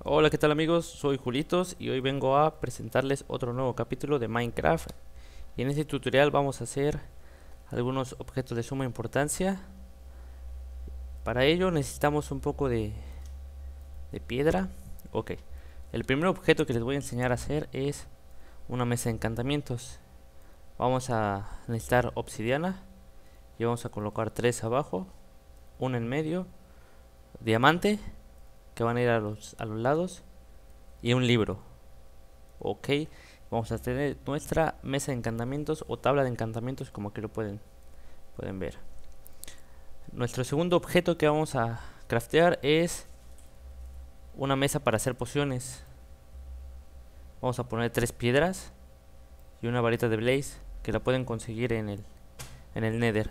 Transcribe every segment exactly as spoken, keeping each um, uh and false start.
Hola, ¿qué tal amigos? Soy Julitos y hoy vengo a presentarles otro nuevo capítulo de Minecraft. Y en este tutorial vamos a hacer algunos objetos de suma importancia. Para ello necesitamos un poco de, de piedra. Ok, el primer objeto que les voy a enseñar a hacer es una mesa de encantamientos. Vamos a necesitar obsidiana y vamos a colocar tres abajo, uno en medio, diamante que van a ir a los, a los lados y un libro. Ok, vamos a tener nuestra mesa de encantamientos o tabla de encantamientos, como que lo pueden, pueden ver. Nuestro segundo objeto que vamos a craftear es una mesa para hacer pociones. Vamos a poner tres piedras y una varita de blaze que la pueden conseguir en el, en el nether.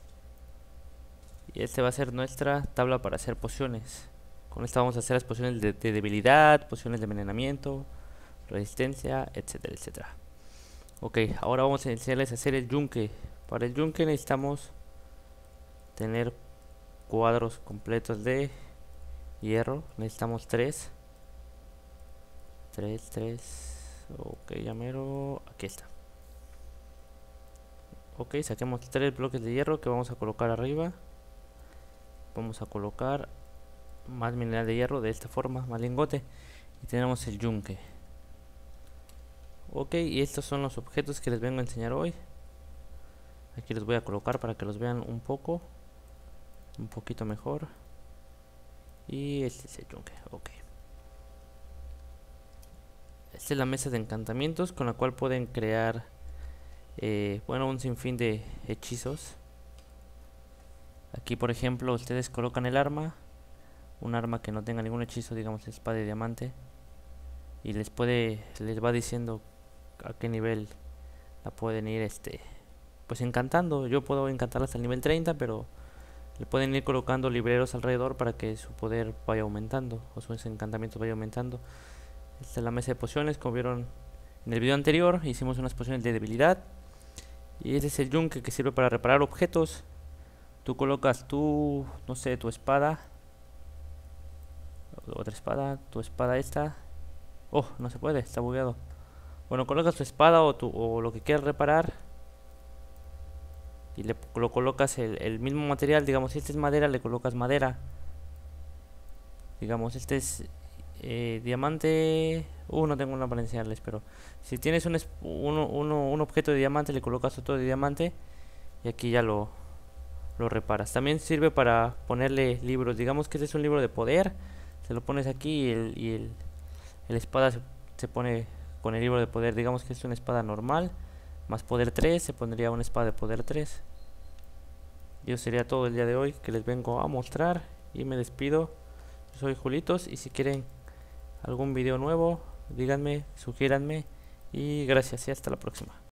Y este va a ser nuestra tabla para hacer pociones. Con esta vamos a hacer las pociones de, de debilidad, pociones de envenenamiento, resistencia, etcétera, etcétera. Ok, ahora vamos a enseñarles a hacer el yunque. Para el yunque necesitamos tener cuadros completos de hierro. Necesitamos tres. tres, tres. Ok, llamero. Aquí está. Ok, saquemos tres bloques de hierro que vamos a colocar arriba. Vamos a colocar más mineral de hierro de esta forma, más lingote. Y tenemos el yunque. Ok, y estos son los objetos que les vengo a enseñar hoy. Aquí los voy a colocar para que los vean un poco. Un poquito mejor. Y este es el yunque, ok. Esta es la mesa de encantamientos con la cual pueden crear, eh, bueno, un sinfín de hechizos. Aquí, por ejemplo, ustedes colocan el arma, un arma que no tenga ningún hechizo, digamos espada de diamante, y les puede, les va diciendo a qué nivel la pueden ir, este, pues encantando. Yo puedo encantarla hasta el nivel treinta, pero le pueden ir colocando libreros alrededor para que su poder vaya aumentando o sus encantamientos vaya aumentando. Esta es la mesa de pociones, como vieron en el video anterior, hicimos unas pociones de debilidad. Y este es el yunque que sirve para reparar objetos. Tú colocas tu, no sé, tu espada, otra espada, tu espada esta. Oh, no se puede, está bugueado. Bueno, colocas tu espada o, tu, o lo que quieras reparar. Y le lo colocas el, el mismo material, digamos, si este es madera, le colocas madera. Digamos, este es eh, diamante. Uh, no tengo una para enseñarles, pero si tienes un, uno, uno, un objeto de diamante, le colocas otro de diamante y aquí ya lo, lo reparas. También sirve para ponerle libros. Digamos que este es un libro de poder, se lo pones aquí y el, y el, el espada se, se pone con el libro de poder. Digamos que es una espada normal, más poder tres, se pondría una espada de poder tres. Y eso sería todo el día de hoy que les vengo a mostrar y me despido. Yo soy Julitos y si quieren algún video nuevo, díganme, sugiéranme y gracias y hasta la próxima.